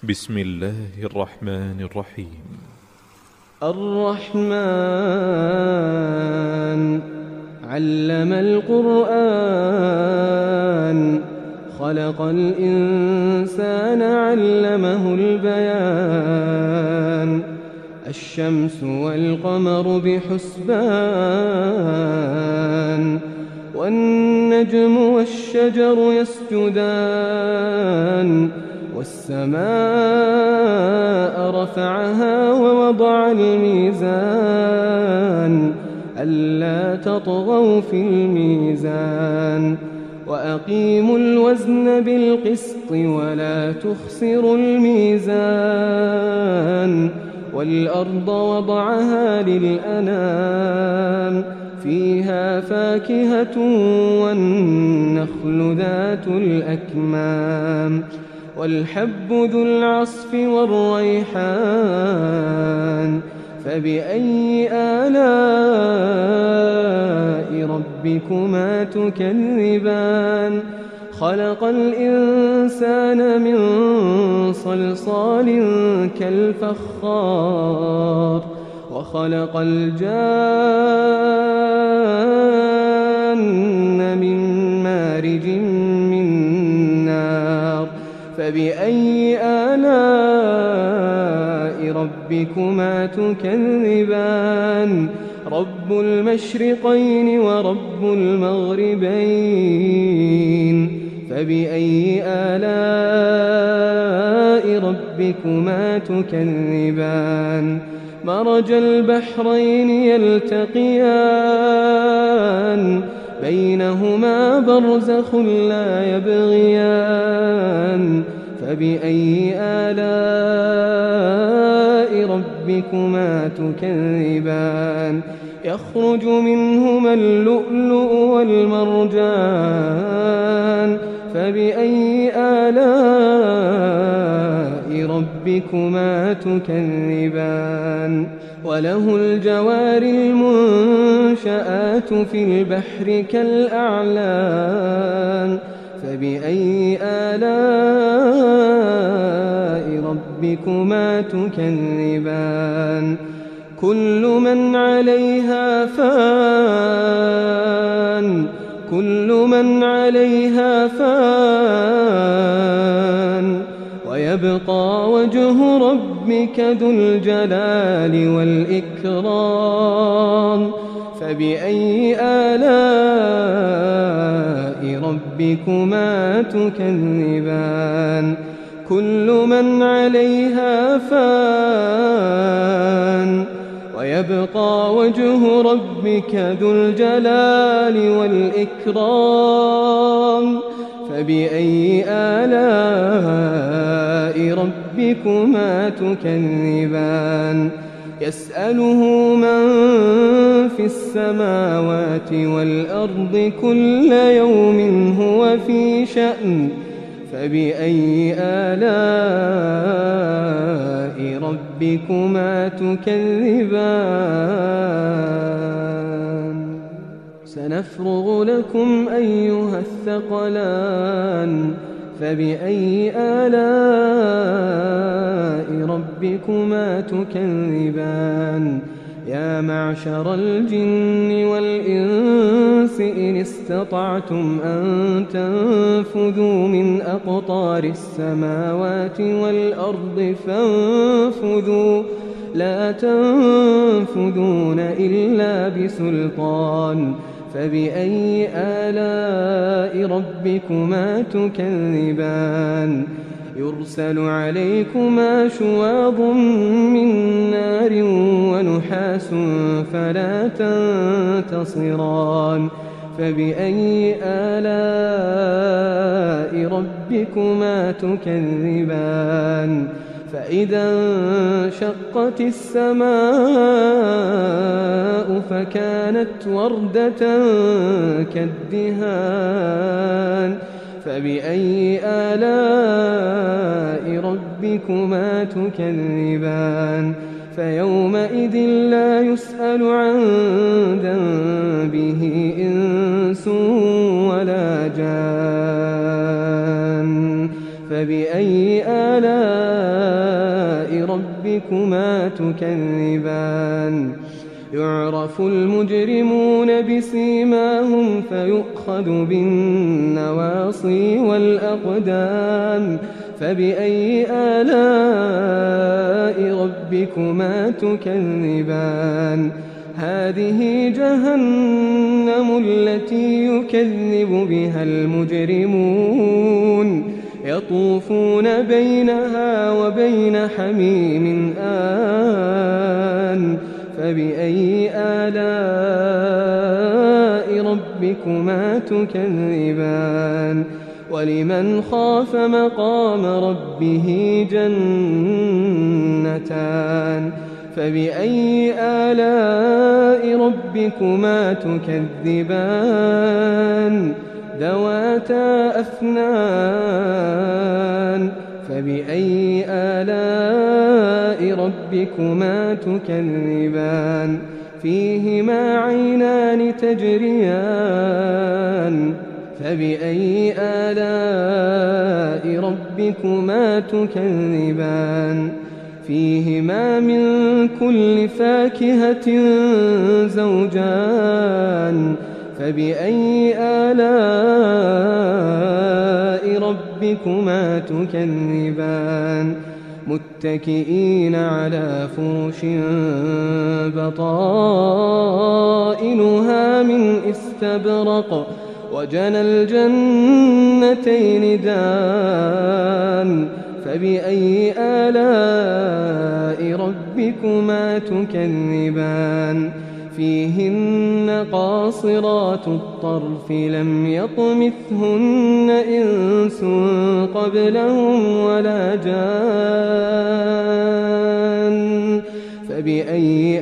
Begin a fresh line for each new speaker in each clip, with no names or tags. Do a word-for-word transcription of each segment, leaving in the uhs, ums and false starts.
بسم الله الرحمن الرحيم.
الرحمن علم القرآن خلق الإنسان علمه البيان الشمس والقمر بحسبان والنجم والشجر يسجدان والسماء رفعها ووضع الميزان ألا تطغوا في الميزان وأقيموا الوزن بالقسط ولا تخسروا الميزان والأرض وضعها للأنام فيها فاكهة والنخل ذات الأكمام والحب ذو العصف والريحان فبأي آلاء ربكما تكذبان خلق الإنسان من صلصال كالفخار وخلق الجان من مارج من نار فبأي آلاء ربكما تكذبان رب المشرقين ورب المغربين فبأي آلاء ربكما تكذبان مرج البحرين يلتقيان بينهما برزخ لا يبغيان فبأي آلاء ربكما تكذبان يخرج منهما اللؤلؤ والمرجان فبأي آلاء ربكما تكذبان وله الجوار المنشآت في البحر كالأعلام فبأي آلاء ربكما تكذبان كل من عليها فان كل من عليها فان ويبقى وجه ربك ذو الجلال والإكرام فبأي آلاء ربكما تكذبان كل من عليها فان ويبقى وجه ربك ذو الجلال والإكرام فبأي آلاء ربكما تكذبان يسأله من في السماوات والأرض كل يوم هو في شأن فبأي آلاء ربكما تكذبان سنفرغ لكم أيها الثقلان فبأي آلاء ربكما تكذبان يا معشر الجن والإنس إن استطعتم أن تنفذوا من أقطار السماوات والأرض فانفذوا لا تنفذون إلا بسلطان فبأي آلاء ربكما تكذبان يرسل عليكما شواظ من نار ونحاس فلا تنتصران فبأي آلاء ربكما تكذبان فإذا انشقت السماء فكانت وردة كالدهان فبأي آلاء ربكما تكذبان فيومئذ لا يسأل عن ذنبه إنس ولا جان فبأي آلاء ربكما تكذبان يعرف المجرمون بسيماهم فيؤخذ بالنواصي والأقدام فبأي آلاء ربكما تكذبان هذه جهنم التي يكذب بها المجرمون يطوفون بينها وبين حميم آن فبأي آلاء ربكما تكذبان ولمن خاف مقام ربه جنتان فبأي آلاء ربكما تكذبان ذواتا أفنان فبأي آلاء ربكما تكذبان فيهما عينان تجريان فبأي آلاء ربكما تكذبان فيهما من كل فاكهة زوجان فبأي آلاء ربكما تكذبان متكئين على فرش بطائنها من استبرق وجنى الجنتين دان فبأي آلاء ربكما تكذبان فيهن قاصرات الطرف لم يطمثهن إنس قبلهم ولا جان فبأي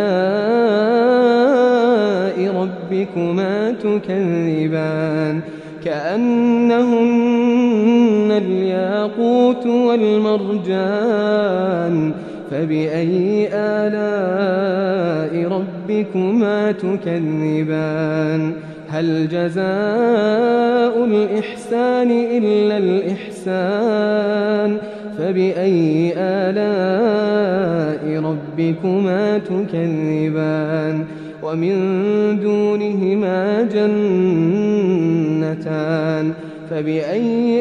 آلاء ربكما تكذبان كأنهن الياقوت والمرجان فبأي آلاء ربكما تكذبان هل جزاء الإحسان إلا الإحسان فبأي آلاء ربكما تكذبان ومن دونهما جنتان فبأي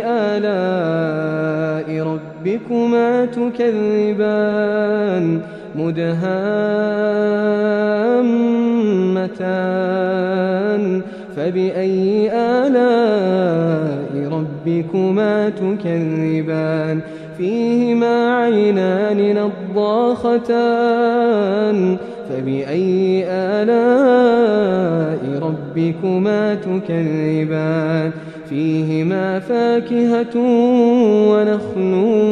آلاء ربكما تكذبان مدهامتان فبأي آلاء ربكما تكذبان فيهما عينان نضاختان فبأي آلاء ربكما تكذبان فيهما فاكهة ونخل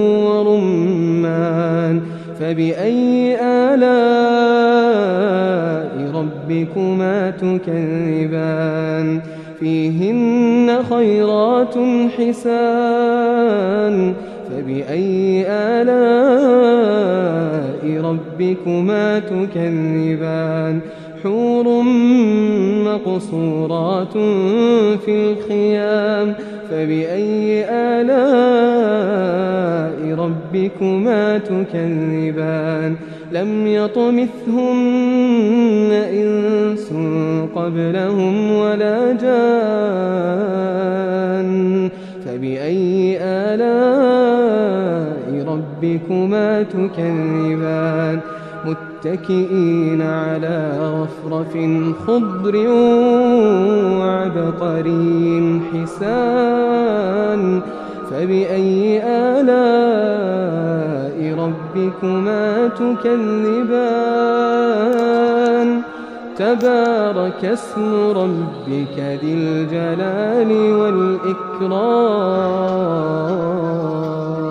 ورمان فبأي آلاء ربكما تكذبان فيهن خيرات حسان فبأي آلاء ربكما تكذبان حور مقصورات في الخيام فبأي آلاء ربكما تكذبان لم يطمثهن إنس قبلهم ولا جان فبأي آلاء ربكما تكذبان متكئين على رفرف خضر وعبقري حسان فبأي آلاء ربكما تكذبان تبارك اسم ربك ذي الجلال والإكرام